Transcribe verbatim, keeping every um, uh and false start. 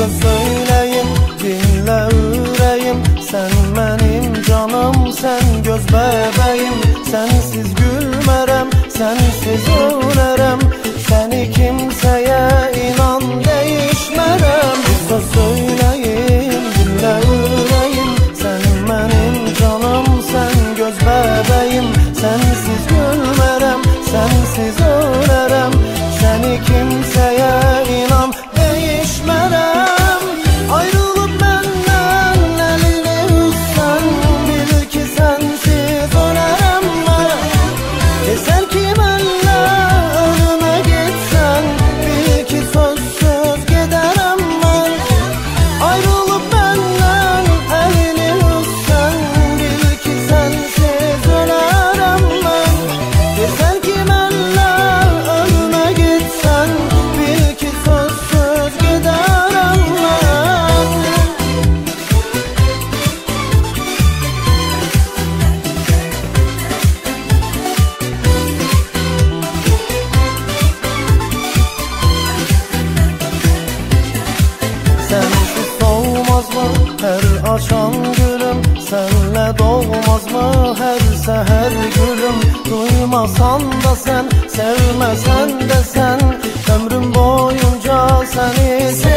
söz söyleyeyim, dinle ürəyim. Sen benim canım, sen göz bebeğim. Sensiz gülmerem, sensiz ölerem. Seni kimseye inan değişmerem. Bir söz söyleyeyim, dinle ürəyim. Sen benim canım, sen göz bebeğim. Sensiz gülmerem, sensiz ölerem. Seni kimseye inan değişmerem. Ayrılıp benden elini üstten, bil ki sensiz ölerem ben. Eser ki benle ölüme gitsen, bil ki sözsüz giderem ben. Ayrılıp benden elini üstten, bil ki sensiz ölerem ben. Eser ki benle ölüme gitsen, bil ki sözsüz giderem ben. Sensiz soğumaz mı her açan gülüm? Senle doğmaz mı her seher gülüm? Duymasan da sen, sevmesen de sen, ömrüm boyunca seni